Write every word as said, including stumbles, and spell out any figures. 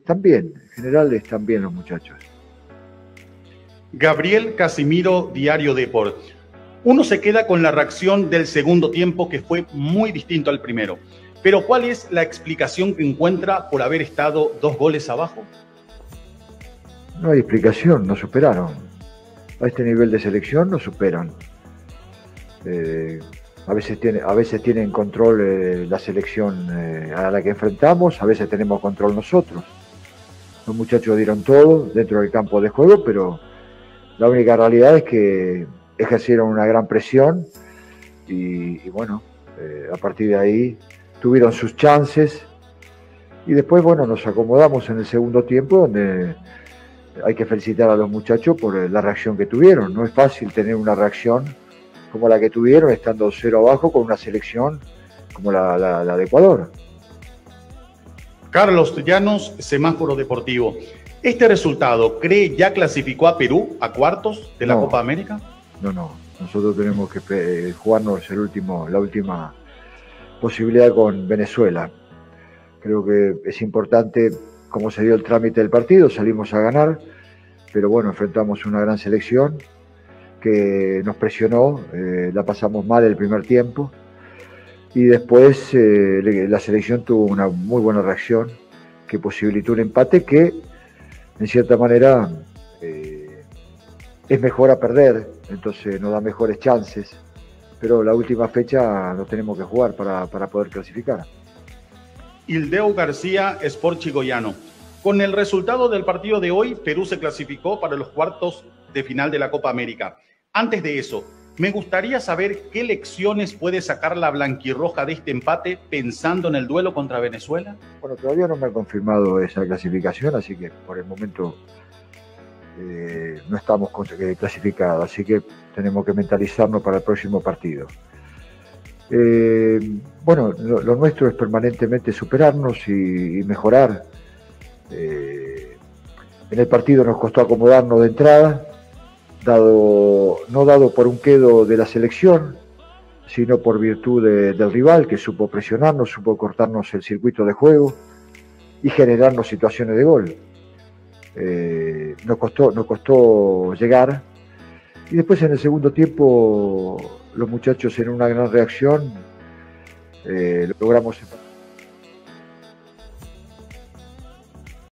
están bien, en general están bien los muchachos. Gabriel Casimiro, Diario Deport. Uno se queda con la reacción del segundo tiempo, que fue muy distinto al primero. Pero ¿cuál es la explicación que encuentra por haber estado dos goles abajo? No hay explicación, nos superaron. A este nivel de selección nos superan. Eh, a veces tiene, a veces tienen control eh, la selección eh, a la que enfrentamos, a veces tenemos control nosotros. Los muchachos dieron todo dentro del campo de juego, pero la única realidad es que ejercieron una gran presión y, y bueno, eh, a partir de ahí tuvieron sus chances y después, bueno, nos acomodamos en el segundo tiempo, donde hay que felicitar a los muchachos por la reacción que tuvieron. No es fácil tener una reacción como la que tuvieron, estando cero abajo con una selección como la, la, la de Ecuador. Carlos Llanos, Semáforo Deportivo. ¿Este resultado cree ya clasificó a Perú a cuartos de la No, Copa América? No, no. Nosotros tenemos que eh, jugarnos el último, la última posibilidad con Venezuela. Creo que es importante cómo se dio el trámite del partido, salimos a ganar, pero bueno, enfrentamos una gran selección que nos presionó, eh, la pasamos mal el primer tiempo y después eh, la selección tuvo una muy buena reacción que posibilitó un empate que en cierta manera eh, es mejor a perder, entonces nos da mejores chances, pero la última fecha nos tenemos que jugar para, para poder clasificar. Ildeo García, Sport Chigoyano. Con el resultado del partido de hoy, Perú se clasificó para los cuartos de final de la Copa América. Antes de eso, me gustaría saber qué lecciones puede sacar la blanquirroja de este empate pensando en el duelo contra Venezuela. Bueno, todavía no me ha confirmado esa clasificación, así que por el momento eh, no estamos clasificados, así que tenemos que mentalizarnos para el próximo partido. Eh, bueno, lo, lo nuestro es permanentemente superarnos y, y mejorar. Eh, en el partido nos costó acomodarnos de entrada, dado, no dado por un quedo de la selección, sino por virtud de, del rival, que supo presionarnos, supo cortarnos el circuito de juego y generarnos situaciones de gol. Eh, nos costó, nos costó llegar y después en el segundo tiempo los muchachos en una gran reacción eh, logramos empatar.